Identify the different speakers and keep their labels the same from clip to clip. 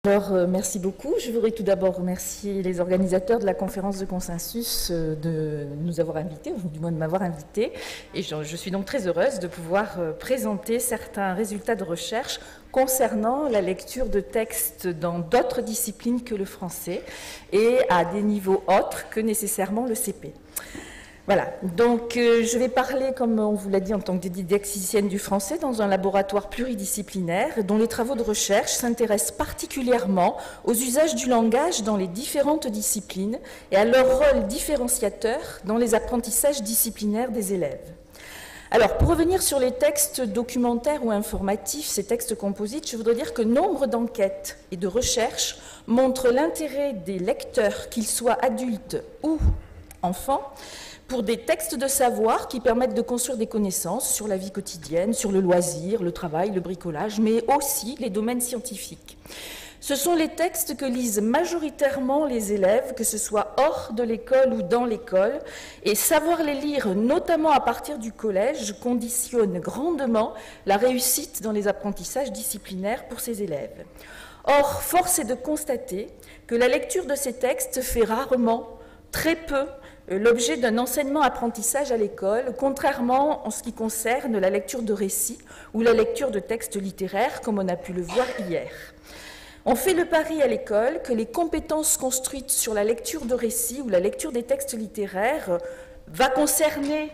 Speaker 1: Merci beaucoup. Je voudrais tout d'abord remercier les organisateurs de la conférence de consensus de nous avoir invités, ou du moins de m'avoir invité. Et je suis donc très heureuse de pouvoir présenter certains résultats de recherche concernant la lecture de textes dans d'autres disciplines que le français et à des niveaux autres que nécessairement le CP. Voilà, donc je vais parler, comme on vous l'a dit, en tant que didacticienne du français dans un laboratoire pluridisciplinaire dont les travaux de recherche s'intéressent particulièrement aux usages du langage dans les différentes disciplines et à leur rôle différenciateur dans les apprentissages disciplinaires des élèves. Alors, pour revenir sur les textes documentaires ou informatifs, ces textes composites, je voudrais dire que nombre d'enquêtes et de recherches montrent l'intérêt des lecteurs, qu'ils soient adultes ou enfants, pour des textes de savoir qui permettent de construire des connaissances sur la vie quotidienne, sur le loisir, le travail, le bricolage, mais aussi les domaines scientifiques. Ce sont les textes que lisent majoritairement les élèves, que ce soit hors de l'école ou dans l'école, et savoir les lire, notamment à partir du collège, conditionne grandement la réussite dans les apprentissages disciplinaires pour ces élèves. Or, force est de constater que la lecture de ces textes fait rarement, très peu, l'objet d'un enseignement-apprentissage à l'école, contrairement en ce qui concerne la lecture de récits ou la lecture de textes littéraires, comme on a pu le voir hier. On fait le pari à l'école que les compétences construites sur la lecture de récits ou la lecture des textes littéraires vont concerner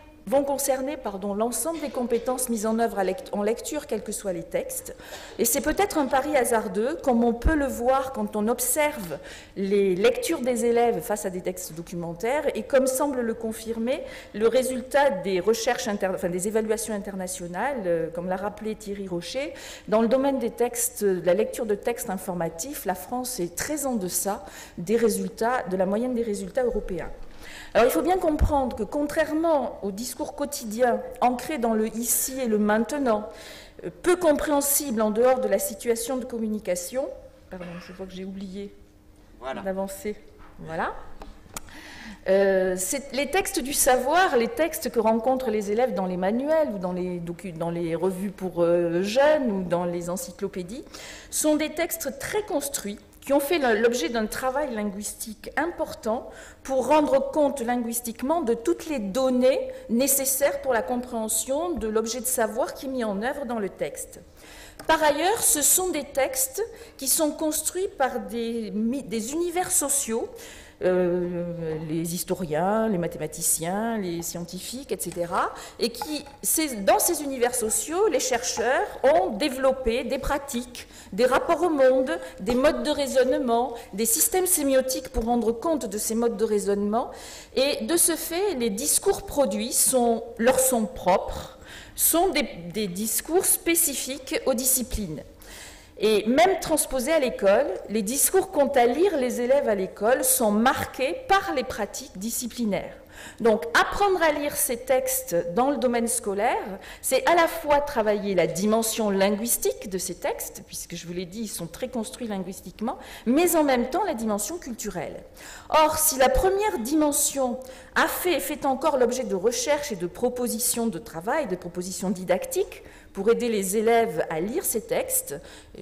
Speaker 1: l'ensemble des compétences mises en œuvre en lecture, quels que soient les textes. Et c'est peut-être un pari hasardeux, comme on peut le voir quand on observe les lectures des élèves face à des textes documentaires, et comme semble le confirmer le résultat des recherches, des évaluations internationales, comme l'a rappelé Thierry Rocher. Dans le domaine des textes, de la lecture de textes informatifs, la France est très en deçà des résultats, de la moyenne des résultats européens. Alors, il faut bien comprendre que, contrairement au discours quotidien ancré dans le ici et le maintenant, peu compréhensible en dehors de la situation de communication, pardon, je vois que j'ai oublié d'avancer, voilà. Les textes du savoir, les textes que rencontrent les élèves dans les manuels ou dans les revues pour jeunes ou dans les encyclopédies, sont des textes très construits, qui ont fait l'objet d'un travail linguistique important pour rendre compte linguistiquement de toutes les données nécessaires pour la compréhension de l'objet de savoir qui est mis en œuvre dans le texte. Par ailleurs, ce sont des textes qui sont construits par des univers sociaux, les historiens, les mathématiciens, les scientifiques, etc. Et dans ces univers sociaux, les chercheurs ont développé des pratiques, des rapports au monde, des modes de raisonnement, des systèmes sémiotiques pour rendre compte de ces modes de raisonnement. Et de ce fait, les discours produits leur sont propres, sont des discours spécifiques aux disciplines. Et même transposés à l'école, les discours qu'ont à lire les élèves à l'école sont marqués par les pratiques disciplinaires. Donc, apprendre à lire ces textes dans le domaine scolaire, c'est à la fois travailler la dimension linguistique de ces textes, puisque je vous l'ai dit, ils sont très construits linguistiquement, mais en même temps la dimension culturelle. Or, si la première dimension a fait et fait encore l'objet de recherches et de propositions de travail, de propositions didactiques, pour aider les élèves à lire ces textes.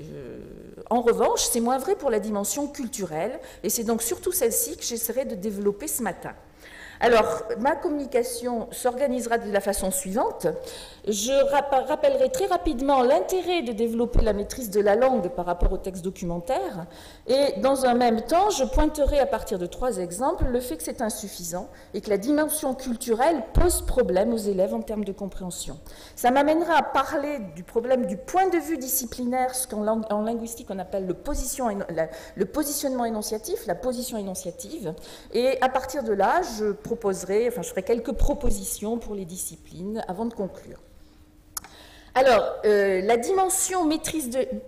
Speaker 1: En revanche, c'est moins vrai pour la dimension culturelle, et c'est donc surtout celle-ci que j'essaierai de développer ce matin. Alors, ma communication s'organisera de la façon suivante. Je rappellerai très rapidement l'intérêt de développer la maîtrise de la langue par rapport au texte documentaire. Et dans un même temps, je pointerai à partir de 3 exemples le fait que c'est insuffisant et que la dimension culturelle pose problème aux élèves en termes de compréhension. Ça m'amènera à parler du problème du point de vue disciplinaire, ce qu'en linguistique on appelle le positionnement énonciatif, la position énonciative. Et à partir de là, je ferai quelques propositions pour les disciplines avant de conclure. Alors, la dimension maîtrise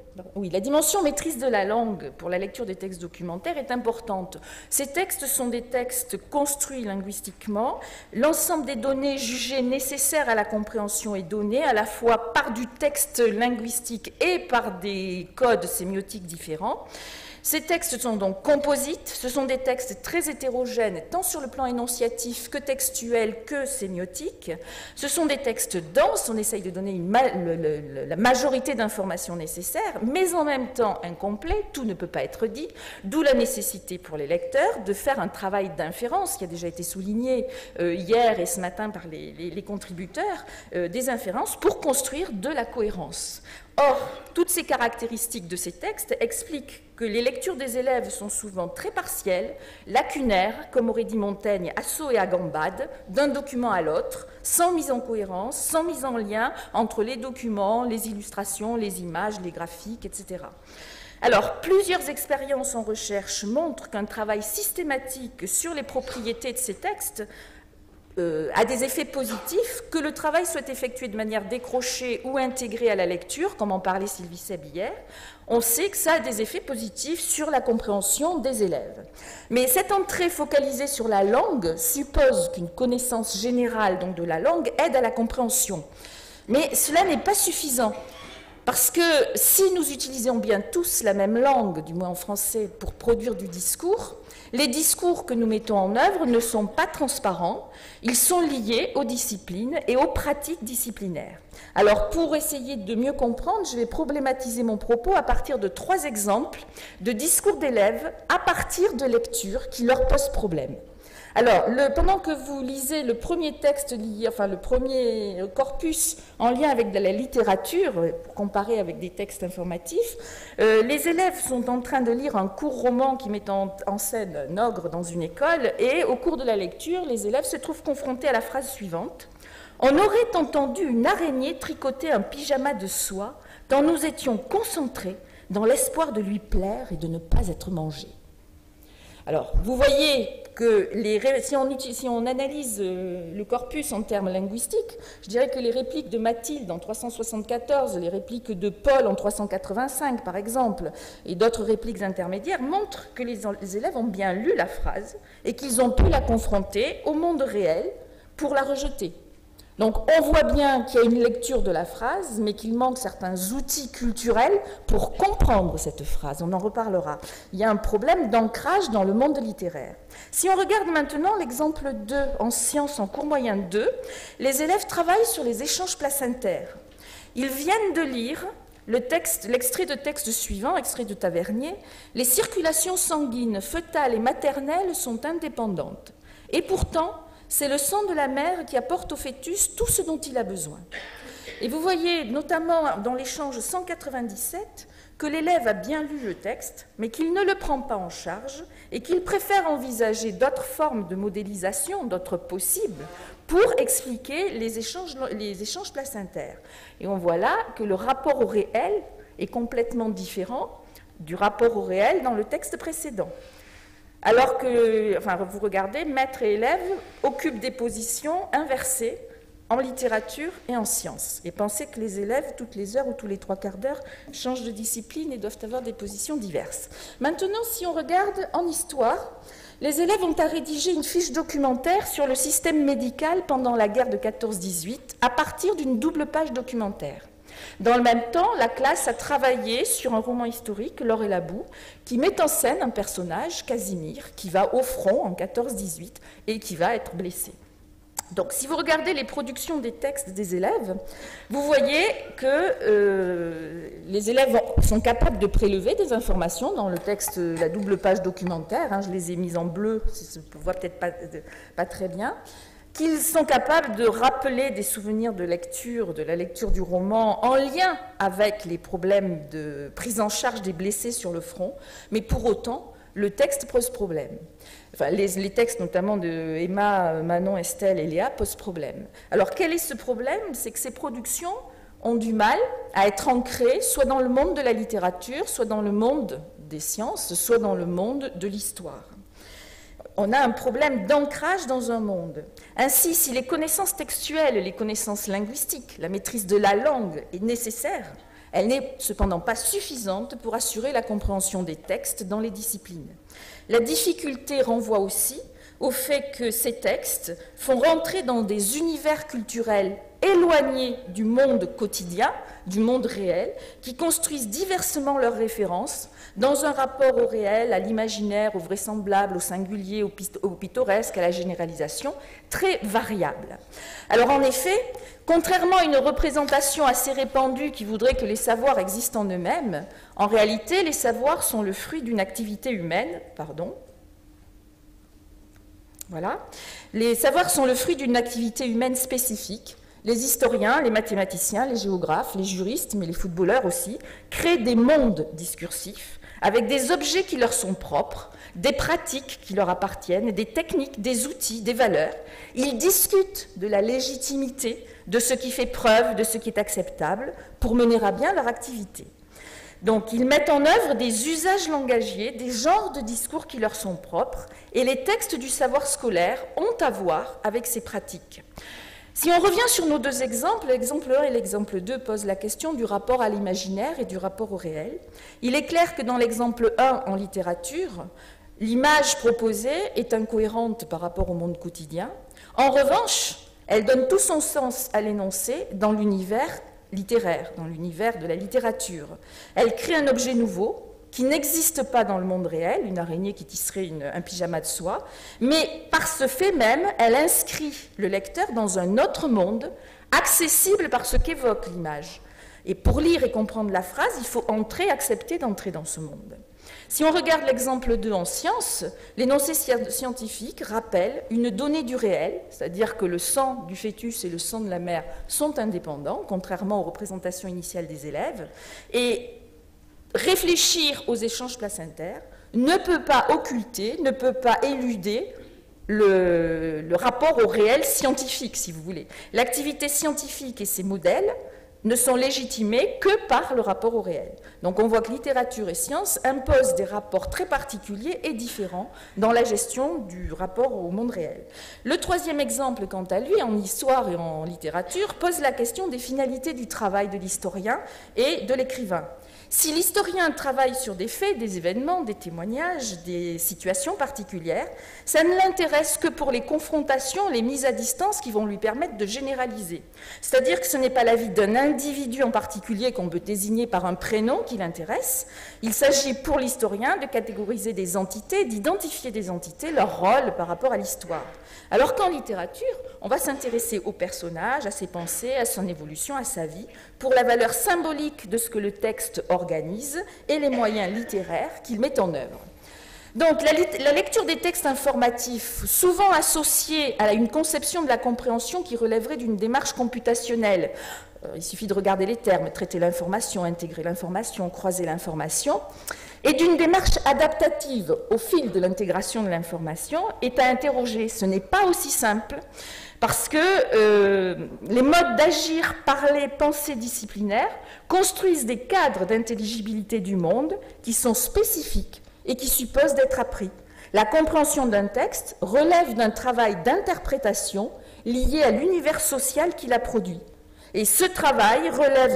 Speaker 1: de la langue pour la lecture des textes documentaires est importante. Ces textes sont des textes construits linguistiquement. L'ensemble des données jugées nécessaires à la compréhension est donné à la fois par du texte linguistique et par des codes sémiotiques différents. Ces textes sont donc composites, ce sont des textes très hétérogènes, tant sur le plan énonciatif que textuel que sémiotique. Ce sont des textes denses, on essaye de donner la majorité d'informations nécessaires, mais en même temps incomplets, tout ne peut pas être dit, d'où la nécessité pour les lecteurs de faire un travail d'inférence qui a déjà été souligné hier et ce matin par les contributeurs, des inférences pour construire de la cohérence. Or, toutes ces caractéristiques de ces textes expliquent que les lectures des élèves sont souvent très partielles, lacunaires, comme aurait dit Montaigne, à saut et à gambade, d'un document à l'autre, sans mise en cohérence, sans mise en lien entre les documents, les illustrations, les images, les graphiques, etc. Alors, plusieurs expériences en recherche montrent qu'un travail systématique sur les propriétés de ces textes a des effets positifs, que le travail soit effectué de manière décrochée ou intégrée à la lecture, comme en parlait Sylvie Seb hier, on sait que ça a des effets positifs sur la compréhension des élèves. Mais cette entrée focalisée sur la langue suppose qu'une connaissance générale donc, de la langue aide à la compréhension. Mais cela n'est pas suffisant. Parce que si nous utilisions bien tous la même langue, du moins en français, pour produire du discours, les discours que nous mettons en œuvre ne sont pas transparents, ils sont liés aux disciplines et aux pratiques disciplinaires. Alors, pour essayer de mieux comprendre, je vais problématiser mon propos à partir de 3 exemples de discours d'élèves à partir de lectures qui leur posent problème. Alors, pendant que vous lisez le premier texte, enfin le premier corpus en lien avec de la littérature, pour comparer avec des textes informatifs, les élèves sont en train de lire un court roman qui met en scène Nogre dans une école, et au cours de la lecture, les élèves se trouvent confrontés à la phrase suivante. « On aurait entendu une araignée tricoter un pyjama de soie quand nous étions concentrés dans l'espoir de lui plaire et de ne pas être mangés. » Alors, vous voyez que si on analyse le corpus en termes linguistiques, je dirais que les répliques de Mathilde en 374, les répliques de Paul en 385 par exemple, et d'autres répliques intermédiaires montrent que les élèves ont bien lu la phrase et qu'ils ont pu la confronter au monde réel pour la rejeter. Donc on voit bien qu'il y a une lecture de la phrase, mais qu'il manque certains outils culturels pour comprendre cette phrase. On en reparlera. Il y a un problème d'ancrage dans le monde littéraire. Si on regarde maintenant l'exemple 2 en sciences en cours moyen 2, les élèves travaillent sur les échanges placentaires. Ils viennent de lire l'extrait de texte suivant, extrait de Tavernier. Les circulations sanguines, fœtales et maternelles sont indépendantes. Et pourtant, c'est le sang de la mère qui apporte au fœtus tout ce dont il a besoin. Et vous voyez, notamment dans l'échange 197, que l'élève a bien lu le texte, mais qu'il ne le prend pas en charge et qu'il préfère envisager d'autres formes de modélisation, d'autres possibles, pour expliquer les échanges placentaires. Et on voit là que le rapport au réel est complètement différent du rapport au réel dans le texte précédent. Alors que, enfin, vous regardez, maître et élève occupent des positions inversées en littérature et en sciences. Et pensez que les élèves, toutes les heures ou tous les 3/4 d'heure, changent de discipline et doivent avoir des positions diverses. Maintenant, si on regarde en histoire, les élèves ont à rédiger une fiche documentaire sur le système médical pendant la guerre de 14-18 à partir d'une double page documentaire. Dans le même temps, la classe a travaillé sur un roman historique, L'Or et la boue, qui met en scène un personnage, Casimir, qui va au front en 14-18 et qui va être blessé. Donc, si vous regardez les productions des textes des élèves, vous voyez que les élèves sont capables de prélever des informations dans le texte, la double page documentaire, je les ai mises en bleu, ça ne se voit peut-être pas très bien, qu'ils sont capables de rappeler des souvenirs de la lecture du roman en lien avec les problèmes de prise en charge des blessés sur le front, mais pour autant, le texte pose problème. Enfin, les textes notamment de Emma, Manon, Estelle et Léa posent problème. Alors quel est ce problème? C'est que ces productions ont du mal à être ancrées soit dans le monde de la littérature, soit dans le monde des sciences, soit dans le monde de l'histoire. On a un problème d'ancrage dans un monde. Ainsi, si les connaissances textuelles, les connaissances linguistiques, la maîtrise de la langue est nécessaire, elle n'est cependant pas suffisante pour assurer la compréhension des textes dans les disciplines. La difficulté renvoie aussi au fait que ces textes font rentrer dans des univers culturels éloignés du monde quotidien, du monde réel, qui construisent diversement leurs références dans un rapport au réel, à l'imaginaire, au vraisemblable, au singulier, au pittoresque, à la généralisation, très variable. Alors en effet, contrairement à une représentation assez répandue qui voudrait que les savoirs existent en eux-mêmes, en réalité, les savoirs sont le fruit d'une activité humaine, Voilà. Les savoirs sont le fruit d'une activité humaine spécifique. Les historiens, les mathématiciens, les géographes, les juristes, mais les footballeurs aussi, créent des mondes discursifs avec des objets qui leur sont propres, des pratiques qui leur appartiennent, des techniques, des outils, des valeurs. Ils discutent de la légitimité, de ce qui fait preuve, de ce qui est acceptable, pour mener à bien leur activité. Donc, ils mettent en œuvre des usages langagiers, des genres de discours qui leur sont propres, et les textes du savoir scolaire ont à voir avec ces pratiques. Si on revient sur nos deux exemples, l'exemple 1 et l'exemple 2 posent la question du rapport à l'imaginaire et du rapport au réel. Il est clair que dans l'exemple 1, en littérature, l'image proposée est incohérente par rapport au monde quotidien. En revanche, elle donne tout son sens à l'énoncé dans l'univers littéraire, dans l'univers de la littérature. Elle crée un objet nouveau qui n'existe pas dans le monde réel, une araignée qui tisserait un pyjama de soie, mais par ce fait même, elle inscrit le lecteur dans un autre monde, accessible par ce qu'évoque l'image. Et pour lire et comprendre la phrase, il faut accepter d'entrer dans ce monde. Si on regarde l'exemple 2 en sciences, l'énoncé scientifique rappelle une donnée du réel, c'est-à-dire que le sang du fœtus et le sang de la mère sont indépendants, contrairement aux représentations initiales des élèves, et réfléchir aux échanges placentaires ne peut pas occulter, ne peut pas éluder le rapport au réel scientifique, si vous voulez. L'activité scientifique et ses modèles ne sont légitimés que par le rapport au réel. Donc on voit que littérature et sciences imposent des rapports très particuliers et différents dans la gestion du rapport au monde réel. Le troisième exemple, quant à lui, en histoire et en littérature, pose la question des finalités du travail de l'historien et de l'écrivain. Si l'historien travaille sur des faits, des événements, des témoignages, des situations particulières, ça ne l'intéresse que pour les confrontations, les mises à distance qui vont lui permettre de généraliser. C'est-à-dire que ce n'est pas la vie d'un individu en particulier qu'on peut désigner par un prénom qui l'intéresse. Il s'agit pour l'historien de catégoriser des entités, d'identifier des entités, leur rôle par rapport à l'histoire. Alors qu'en littérature, on va s'intéresser au personnage, à ses pensées, à son évolution, à sa vie, pour la valeur symbolique de ce que le texte organise et les moyens littéraires qu'il met en œuvre. Donc la lecture des textes informatifs, souvent associée à une conception de la compréhension qui relèverait d'une démarche computationnelle, il suffit de regarder les termes, traiter l'information, intégrer l'information, croiser l'information, et d'une démarche adaptative au fil de l'intégration de l'information, est à interroger. Ce n'est pas aussi simple, parce que les modes d'agir, parler, penser disciplinaires construisent des cadres d'intelligibilité du monde qui sont spécifiques et qui supposent d'être appris. La compréhension d'un texte relève d'un travail d'interprétation lié à l'univers social qui l'a produit. Et ce travail relève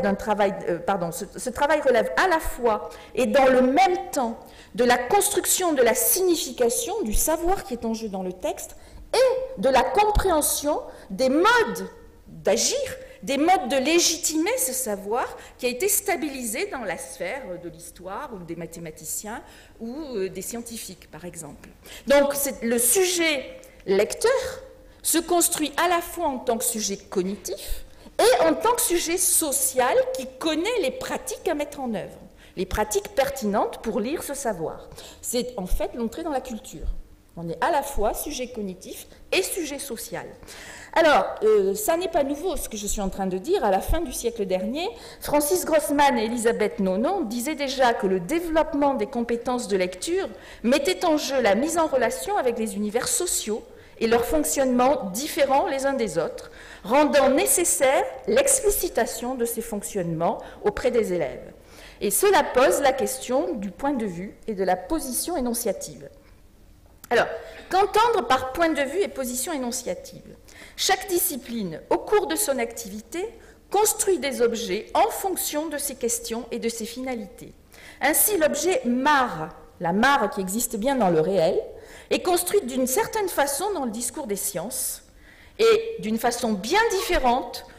Speaker 1: ce travail relève à la fois et dans le même temps de la construction de la signification, du savoir qui est en jeu dans le texte, et de la compréhension des modes d'agir, des modes de légitimer ce savoir qui a été stabilisé dans la sphère de l'histoire ou des mathématiciens ou des scientifiques, par exemple. Donc le sujet lecteur se construit à la fois en tant que sujet cognitif et en tant que sujet social qui connaît les pratiques à mettre en œuvre, les pratiques pertinentes pour lire ce savoir. C'est en fait l'entrée dans la culture. On est à la fois sujet cognitif et sujet social. Alors, ça n'est pas nouveau ce que je suis en train de dire. À la fin du siècle dernier, Francis Grossman et Elisabeth Nonon disaient déjà que le développement des compétences de lecture mettait en jeu la mise en relation avec les univers sociaux et leur fonctionnement différents les uns des autres, rendant nécessaire l'explicitation de ces fonctionnements auprès des élèves. Et cela pose la question du point de vue et de la position énonciative. Alors, qu'entendre par point de vue et position énonciative? Chaque discipline, au cours de son activité, construit des objets en fonction de ses questions et de ses finalités. Ainsi, l'objet mare, la mare qui existe bien dans le réel, est construite d'une certaine façon dans le discours des sciences et d'une façon bien différente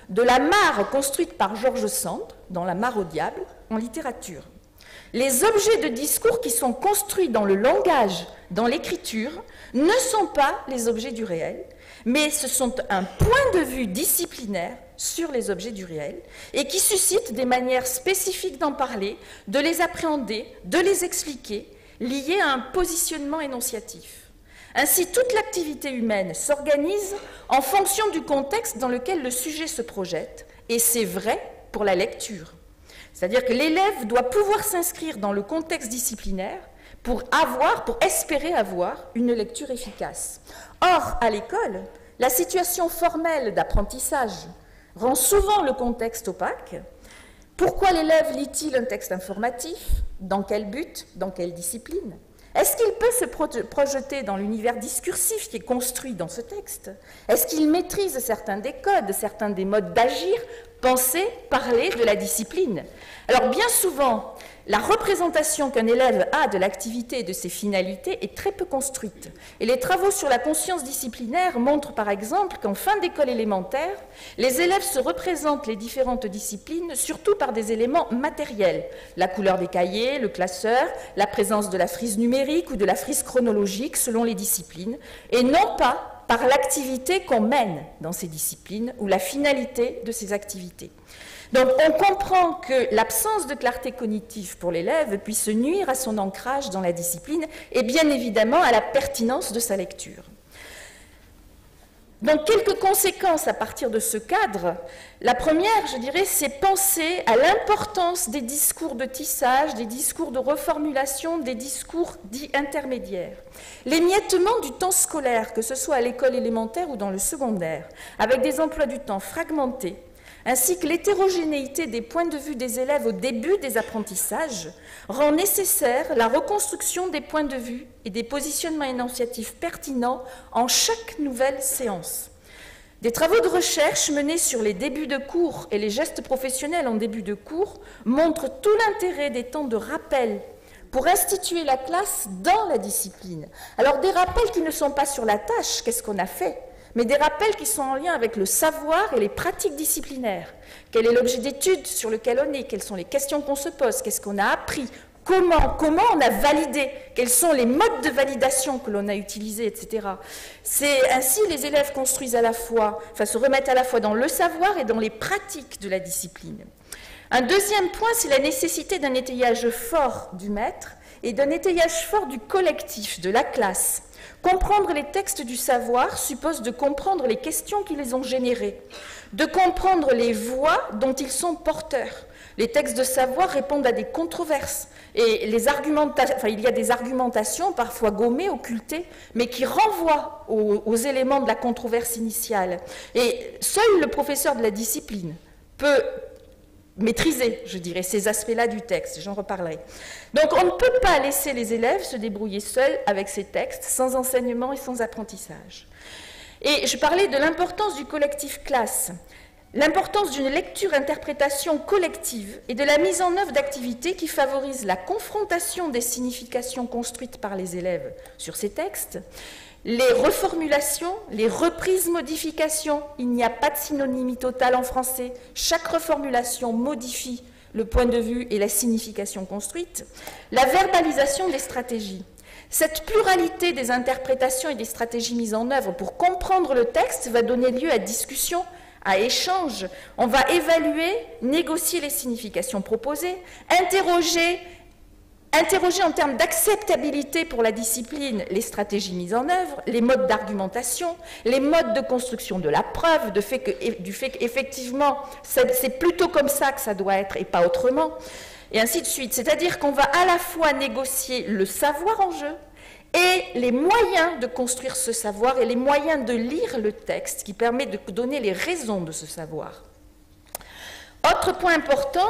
Speaker 1: de la mare construite par George Sand dans La mare au diable en littérature. Les objets de discours qui sont construits dans le langage, dans l'écriture, ne sont pas les objets du réel, mais ce sont un point de vue disciplinaire sur les objets du réel et qui suscitent des manières spécifiques d'en parler, de les appréhender, de les expliquer, liées à un positionnement énonciatif. Ainsi, toute l'activité humaine s'organise en fonction du contexte dans lequel le sujet se projette, et c'est vrai pour la lecture. C'est-à-dire que l'élève doit pouvoir s'inscrire dans le contexte disciplinaire pour espérer avoir une lecture efficace. Or, à l'école, la situation formelle d'apprentissage rend souvent le contexte opaque. Pourquoi l'élève lit-il un texte informatif? Dans quel but? Dans quelle discipline? Est-ce qu'il peut se projeter dans l'univers discursif qui est construit dans ce texte? Est-ce qu'il maîtrise certains des codes, certains des modes d'agir, penser, parler de la discipline? Alors bien souvent, la représentation qu'un élève a de l'activité et de ses finalités est très peu construite. Et les travaux sur la conscience disciplinaire montrent par exemple qu'en fin d'école élémentaire, les élèves se représentent les différentes disciplines surtout par des éléments matériels. La couleur des cahiers, le classeur, la présence de la frise numérique ou de la frise chronologique selon les disciplines, et non pas par l'activité qu'on mène dans ces disciplines ou la finalité de ces activités. Donc on comprend que l'absence de clarté cognitive pour l'élève puisse nuire à son ancrage dans la discipline et bien évidemment à la pertinence de sa lecture. Donc quelques conséquences à partir de ce cadre. La première, je dirais, c'est penser à l'importance des discours de tissage, des discours de reformulation, des discours dits intermédiaires. L'émiettement du temps scolaire, que ce soit à l'école élémentaire ou dans le secondaire, avec des emplois du temps fragmentés, ainsi que l'hétérogénéité des points de vue des élèves au début des apprentissages, rend nécessaire la reconstruction des points de vue et des positionnements énonciatifs pertinents en chaque nouvelle séance. Des travaux de recherche menés sur les débuts de cours et les gestes professionnels en début de cours montrent tout l'intérêt des temps de rappel pour instituer la classe dans la discipline. Alors des rappels qui ne sont pas sur la tâche, qu'est-ce qu'on a fait ? Mais des rappels qui sont en lien avec le savoir et les pratiques disciplinaires. Quel est l'objet d'étude sur lequel on est? Quelles sont les questions qu'on se pose? Qu'est-ce qu'on a appris? Comment on a validé? Quels sont les modes de validation que l'on a utilisés, etc. C'est ainsi les élèves construisent à la fois, se remettent à la fois dans le savoir et dans les pratiques de la discipline. Un deuxième point, c'est la nécessité d'un étayage fort du maître et d'un étayage fort du collectif, de la classe. Comprendre les textes du savoir suppose de comprendre les questions qui les ont générés, de comprendre les voix dont ils sont porteurs. Les textes de savoir répondent à des controverses et il y a des argumentations parfois gommées, occultées, mais qui renvoient aux éléments de la controverse initiale. Et seul le professeur de la discipline peut maîtriser, je dirais, ces aspects-là du texte, j'en reparlerai. Donc on ne peut pas laisser les élèves se débrouiller seuls avec ces textes, sans enseignement et sans apprentissage. Et je parlais de l'importance du collectif classe, l'importance d'une lecture-interprétation collective et de la mise en œuvre d'activités qui favorisent la confrontation des significations construites par les élèves sur ces textes, les reformulations, les reprises, modifications, il n'y a pas de synonymie totale en français. Chaque reformulation modifie le point de vue et la signification construite. La verbalisation des stratégies. Cette pluralité des interprétations et des stratégies mises en œuvre pour comprendre le texte va donner lieu à discussion, à échange. On va évaluer, négocier les significations proposées, interroger en termes d'acceptabilité pour la discipline les stratégies mises en œuvre, les modes d'argumentation, les modes de construction de la preuve, du fait qu'effectivement, c'est plutôt comme ça que ça doit être et pas autrement, et ainsi de suite. C'est-à-dire qu'on va à la fois négocier le savoir en jeu et les moyens de construire ce savoir et les moyens de lire le texte qui permet de donner les raisons de ce savoir. Autre point important,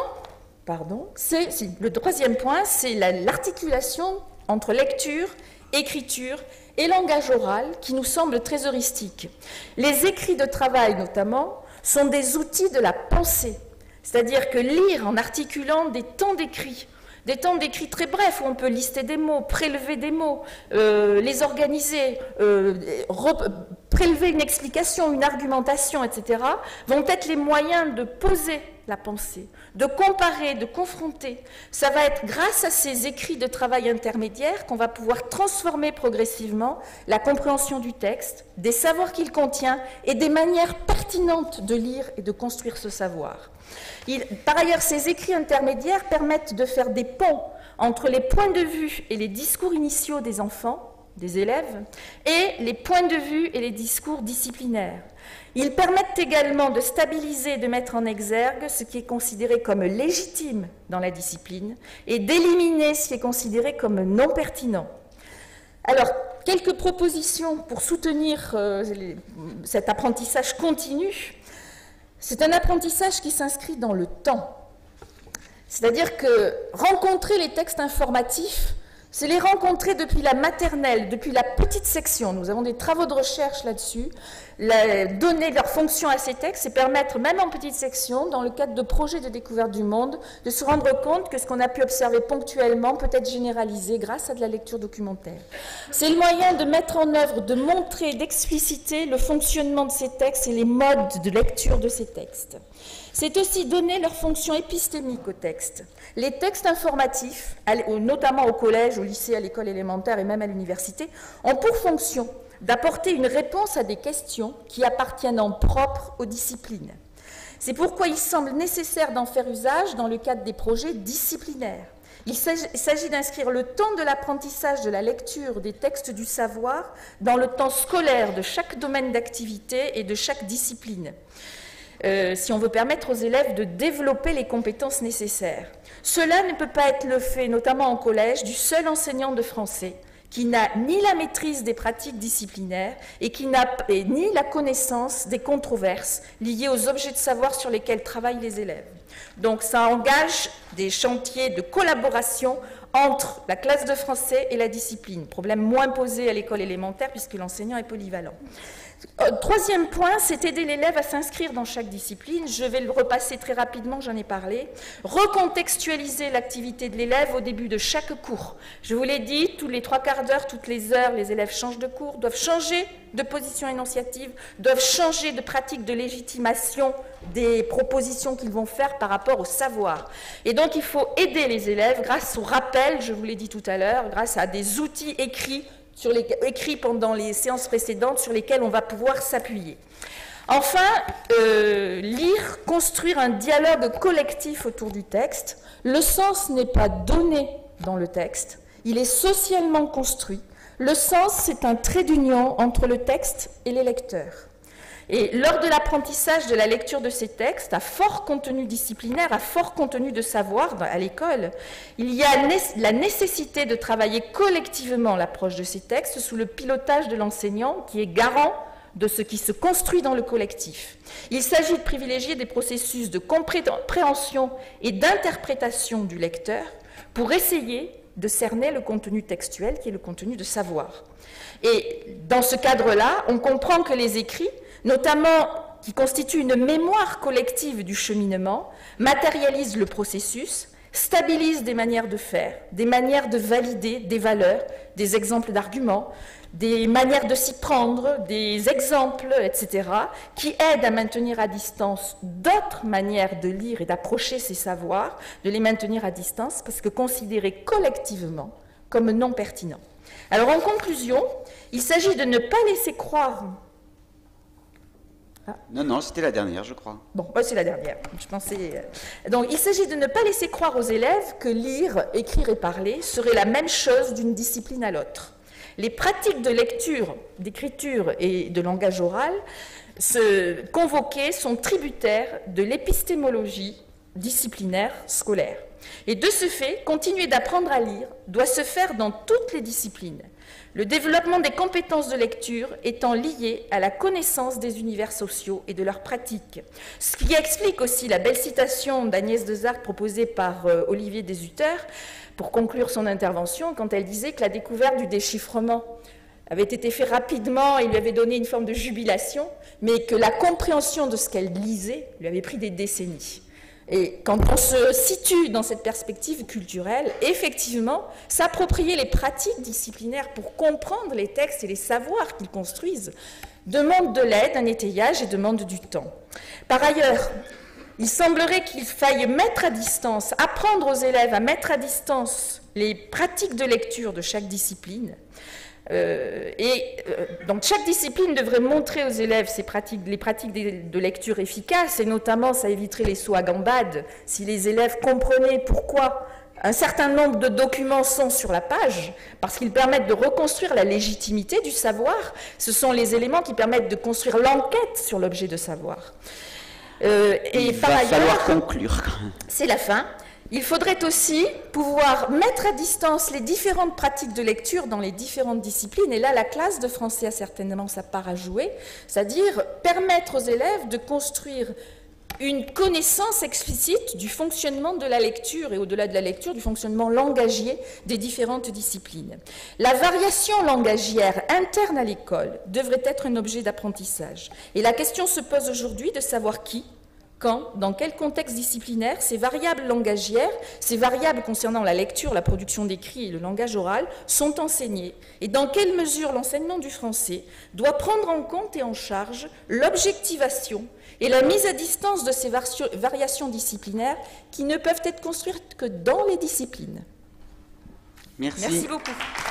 Speaker 1: le troisième point, c'est l'articulation entre lecture, écriture et langage oral qui nous semble très heuristique. Les écrits de travail, notamment, sont des outils de la pensée, c'est-à-dire que lire en articulant des temps d'écrit très brefs où on peut lister des mots, prélever des mots, les organiser, prélever une explication, une argumentation, etc., vont être les moyens de poser la pensée, de comparer, de confronter. Ça va être grâce à ces écrits de travail intermédiaire qu'on va pouvoir transformer progressivement la compréhension du texte, des savoirs qu'il contient et des manières pertinentes de lire et de construire ce savoir. Par ailleurs, ces écrits intermédiaires permettent de faire des ponts entre les points de vue et les discours initiaux des enfants, des élèves, et les points de vue et les discours disciplinaires. Ils permettent également de stabiliser et de mettre en exergue ce qui est considéré comme légitime dans la discipline et d'éliminer ce qui est considéré comme non pertinent. Alors, quelques propositions pour soutenir cet apprentissage continu. C'est un apprentissage qui s'inscrit dans le temps. C'est-à-dire que rencontrer les textes informatifs, c'est les rencontrer depuis la maternelle, depuis la petite section. Nous avons des travaux de recherche là-dessus. Donner leur fonction à ces textes et permettre, même en petite section, dans le cadre de projets de découverte du monde, de se rendre compte que ce qu'on a pu observer ponctuellement peut être généralisé grâce à de la lecture documentaire. C'est le moyen de mettre en œuvre, de montrer, d'expliciter le fonctionnement de ces textes et les modes de lecture de ces textes. C'est aussi donner leur fonction épistémique aux textes. Les textes informatifs, notamment au collège, au lycée, à l'école élémentaire et même à l'université, ont pour fonction d'apporter une réponse à des questions qui appartiennent en propre aux disciplines. C'est pourquoi il semble nécessaire d'en faire usage dans le cadre des projets disciplinaires. Il s'agit d'inscrire le temps de l'apprentissage de la lecture des textes du savoir dans le temps scolaire de chaque domaine d'activité et de chaque discipline. Si on veut permettre aux élèves de développer les compétences nécessaires. Cela ne peut pas être le fait, notamment en collège, du seul enseignant de français, qui n'a ni la maîtrise des pratiques disciplinaires et qui n'a ni la connaissance des controverses liées aux objets de savoir sur lesquels travaillent les élèves. Donc ça engage des chantiers de collaboration entre la classe de français et la discipline. Problème moins posé à l'école élémentaire puisque l'enseignant est polyvalent. Troisième point, c'est aider l'élève à s'inscrire dans chaque discipline. Je vais le repasser très rapidement, j'en ai parlé. Recontextualiser l'activité de l'élève au début de chaque cours. Je vous l'ai dit, tous les 3/4 d'heure, toutes les heures, les élèves changent de cours, doivent changer de position énonciative, doivent changer de pratique de légitimation des propositions qu'ils vont faire par rapport au savoir. Et donc, il faut aider les élèves grâce au rappel, je vous l'ai dit tout à l'heure, grâce à des outils écrits pendant les séances précédentes sur lesquels on va pouvoir s'appuyer. Enfin, lire, construire un dialogue collectif autour du texte. Le sens n'est pas donné dans le texte, il est socialement construit. Le sens, c'est un trait d'union entre le texte et les lecteurs. Et lors de l'apprentissage de la lecture de ces textes, à fort contenu disciplinaire, à fort contenu de savoir à l'école, il y a la nécessité de travailler collectivement l'approche de ces textes sous le pilotage de l'enseignant qui est garant de ce qui se construit dans le collectif. Il s'agit de privilégier des processus de compréhension et d'interprétation du lecteur pour essayer de cerner le contenu textuel qui est le contenu de savoir. Et dans ce cadre-là, on comprend que les écrits, notamment qui constituent une mémoire collective du cheminement, matérialisent le processus, stabilisent des manières de faire, des manières de valider des valeurs, des exemples d'arguments, des manières de s'y prendre, des exemples, etc., qui aident à maintenir à distance d'autres manières de lire et d'approcher ces savoirs, de les maintenir à distance, parce que considérés collectivement comme non pertinents. Alors, en conclusion, il s'agit de ne pas laisser croire...
Speaker 2: Ah. Non, c'était la dernière, je crois.
Speaker 1: Bon, c'est la dernière. Je pensais... Donc, il s'agit de ne pas laisser croire aux élèves que lire, écrire et parler serait la même chose d'une discipline à l'autre. Les pratiques de lecture, d'écriture et de langage oral convoquées sont tributaires de l'épistémologie disciplinaire scolaire. Et de ce fait, continuer d'apprendre à lire doit se faire dans toutes les disciplines. Le développement des compétences de lecture étant lié à la connaissance des univers sociaux et de leurs pratiques. Ce qui explique aussi la belle citation d'Agnès Desargues proposée par Olivier Deshutter pour conclure son intervention, quand elle disait que la découverte du déchiffrement avait été faite rapidement et lui avait donné une forme de jubilation, mais que la compréhension de ce qu'elle lisait lui avait pris des décennies. Et quand on se situe dans cette perspective culturelle, effectivement, s'approprier les pratiques disciplinaires pour comprendre les textes et les savoirs qu'ils construisent demande de l'aide, un étayage et demande du temps. Par ailleurs, il semblerait qu'il faille mettre à distance, apprendre aux élèves à mettre à distance les pratiques de lecture de chaque discipline. Donc chaque discipline devrait montrer aux élèves les pratiques de lecture efficaces, et notamment ça éviterait les sauts à gambades si les élèves comprenaient pourquoi un certain nombre de documents sont sur la page, parce qu'ils permettent de reconstruire la légitimité du savoir. Ce sont les éléments qui permettent de construire l'enquête sur l'objet de savoir.
Speaker 2: Il va falloir conclure.
Speaker 1: C'est la fin. Il faudrait aussi pouvoir mettre à distance les différentes pratiques de lecture dans les différentes disciplines, et là la classe de français a certainement sa part à jouer, c'est-à-dire permettre aux élèves de construire une connaissance explicite du fonctionnement de la lecture, et au-delà de la lecture, du fonctionnement langagier des différentes disciplines. La variation langagière interne à l'école devrait être un objet d'apprentissage, et la question se pose aujourd'hui de savoir qui, quand, dans quel contexte disciplinaire, ces variables langagières, ces variables concernant la lecture, la production d'écrits et le langage oral sont enseignées, et dans quelle mesure l'enseignement du français doit prendre en compte et en charge l'objectivation et la mise à distance de ces variations disciplinaires qui ne peuvent être construites que dans les disciplines.
Speaker 2: Merci.
Speaker 1: Merci beaucoup.